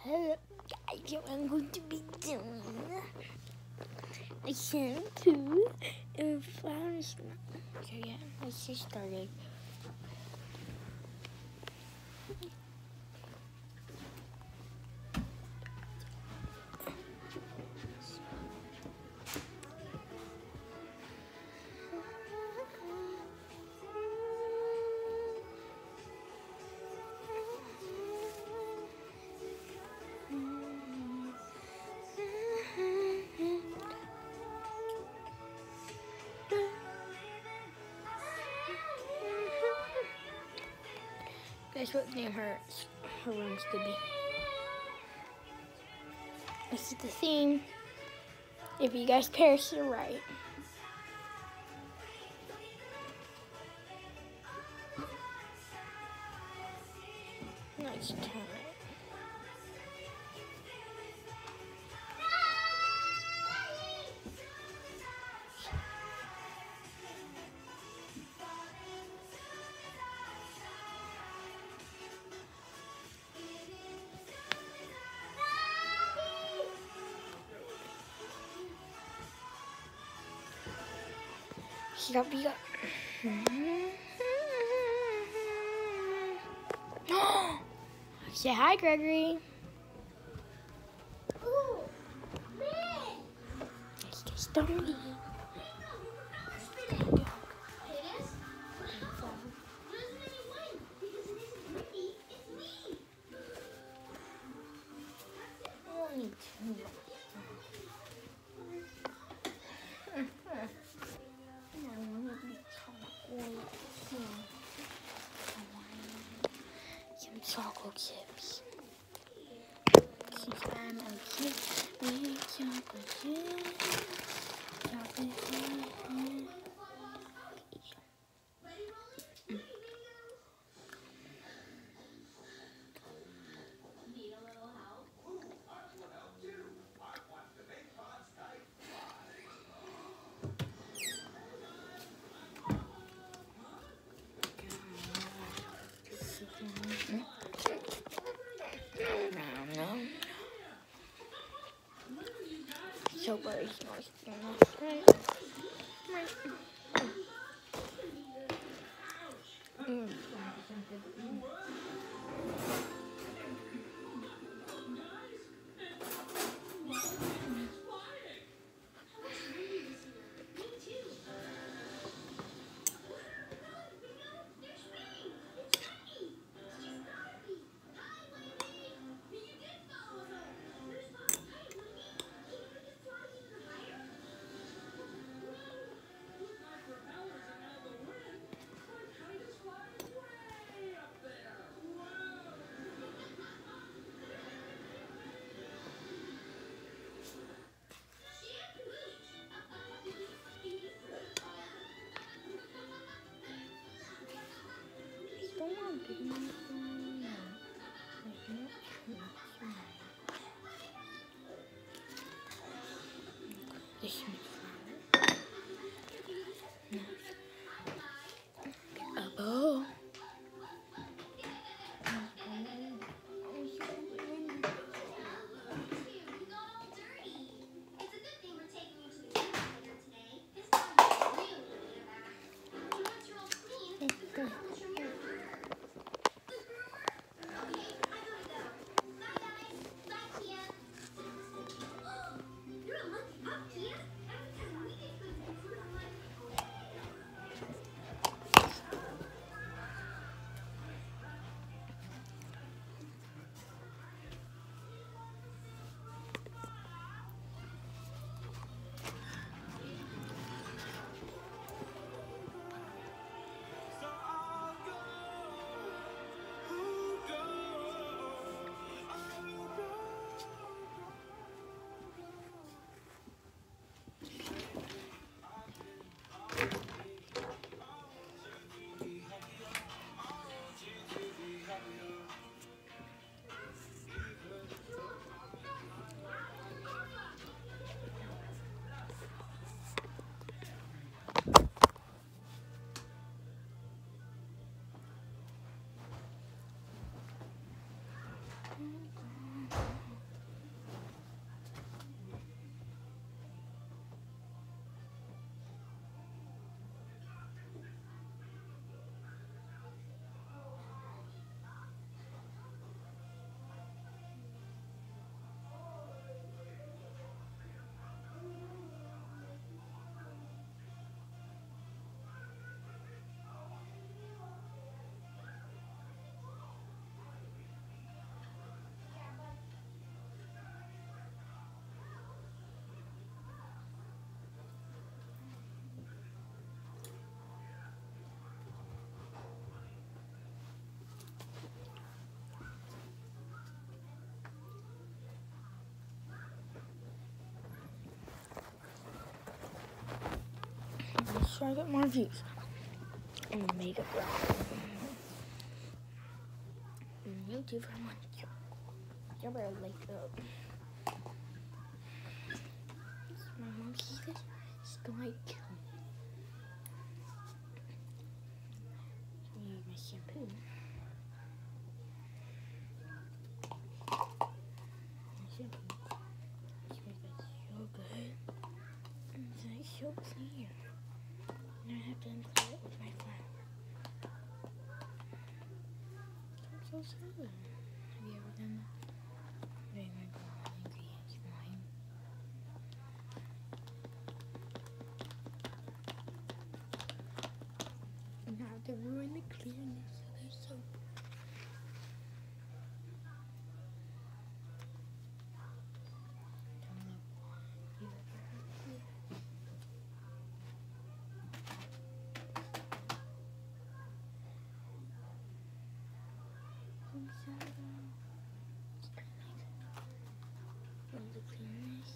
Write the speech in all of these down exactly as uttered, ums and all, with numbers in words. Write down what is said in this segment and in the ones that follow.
Hello guys, so I'm going to be doing a shampoo and flower smell. So yeah, let's get started. Guess what name her her room's to be? This is the theme. If you guys Paris are right. Let's turn it. Yup, yup. Say hi, Gregory. Ooh, man. Let's get started. Some chocolate chips. Since I'm a kid, we eat chocolate chips. Chocolate chips. So very nice. Right? Mm. This oh. so I get more views. And make it grow. YouTube for one. You better like up. My mom sees this. She's gonna kill me. Here's my shampoo. My shampoo. This makes it so good. And it's like so clear. And I have to unclear it with my flour. I'm so sad. Have you ever done that? Very my brown ingredients mine. And now to ruin the clearness of their soap. Don't know if you ever heard of it. The clearness.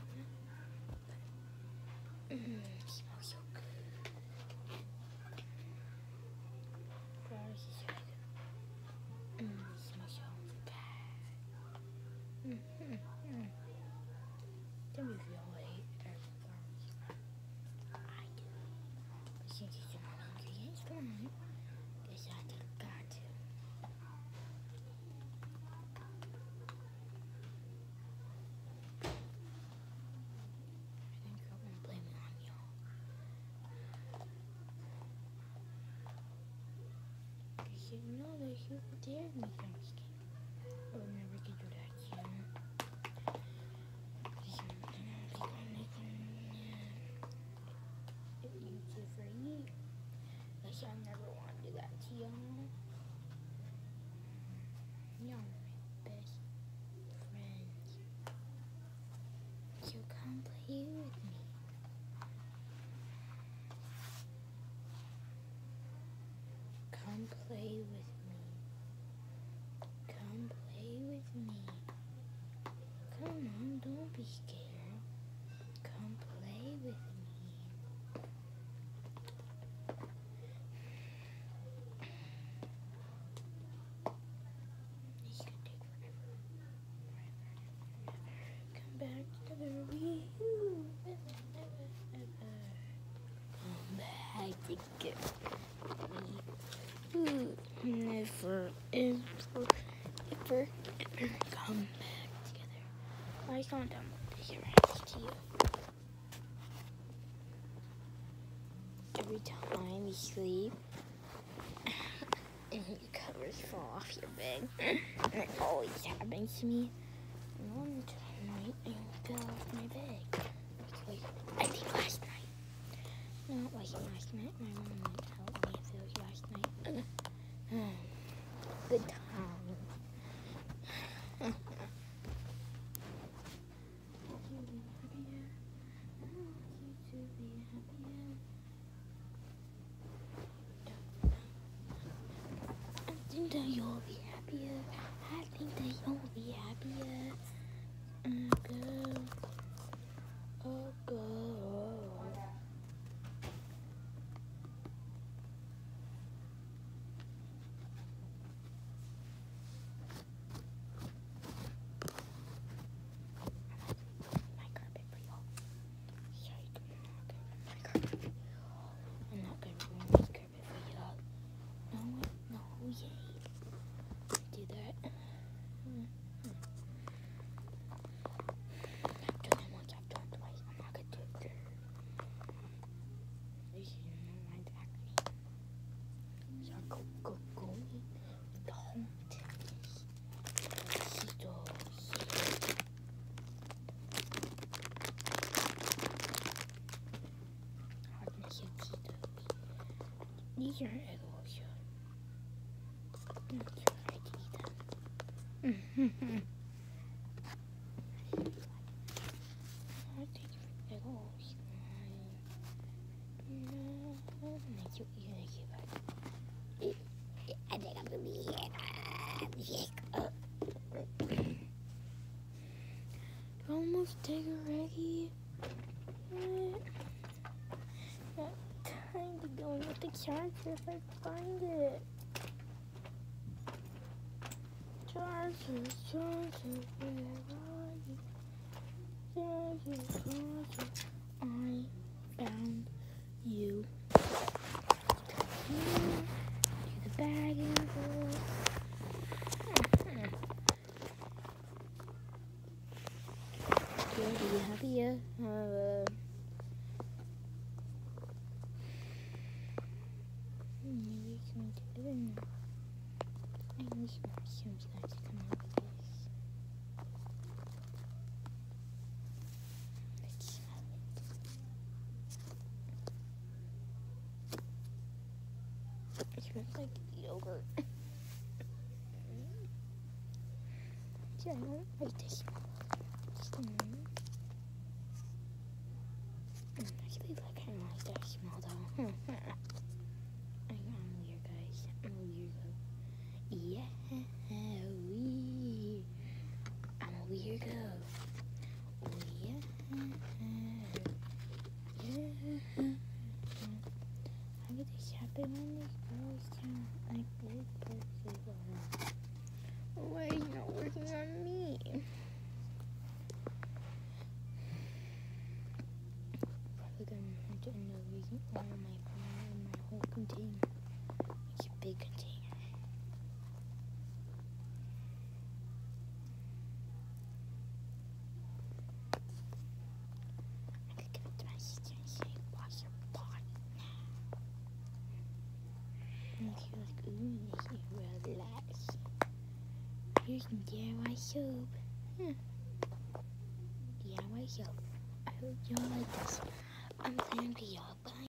Mmm, smells so good. Flowers is so good. Mmm, smells so bad. Mmm, mmm, mmm. Tell me if you all hate everything flowers. I do. But since it's your own ingredients, come on. Guess I just got to. You know that you dared me from skin. I would never get do that to you. It's easy for you. Like I never want to do that to you. Y'all are my best friends. So come play with me. Come play with me. Come play with me. Come on, don't be scared. Come play with me. This could take forever. Come back together. We come back together. Never, ever, ever, ever come back together. I can't tell what this around to you. Every time you sleep, and your covers fall off your bed, and it always happens to me. And one night, I fell off my bed. Like, I think last night. No, it wasn't last night. My mom went to help me if it was last night. Good time. I think that you'll be happier. I think that you'll be happier. Oh, girl. Oh, girl. These are eggs. I'm not sure I can eat them. I think eggs. I think I'm gonna be here. Almost take a reggie. the charger if I find it. Charger, charger, where are you? Charger, charger, I found you. To the bag and go. Yeah, do you have a, uh, maybe it's going to do it now. I wish my mushrooms got to come out of this. Let's smell it. It smells like yogurt. Yeah, I don't like the smell. Mm. Actually, like, I like that smell though. I'm weird, guys. I'm a weirdo. Yeah, we. I'm a weirdo. Oh, yeah. Yeah. How did this happen on this girl's channel? Like, this person. Why is it not working on me? Probably gonna have to end up using all my phone in my whole container. It's a big container. I'm gonna give it to my sister and say, wash your body now. And she was like, ooh, this is relax. Here's some D I Y soap. Hmm. D I Y soap. I hope y'all like this. I'm saying to y'all, bye.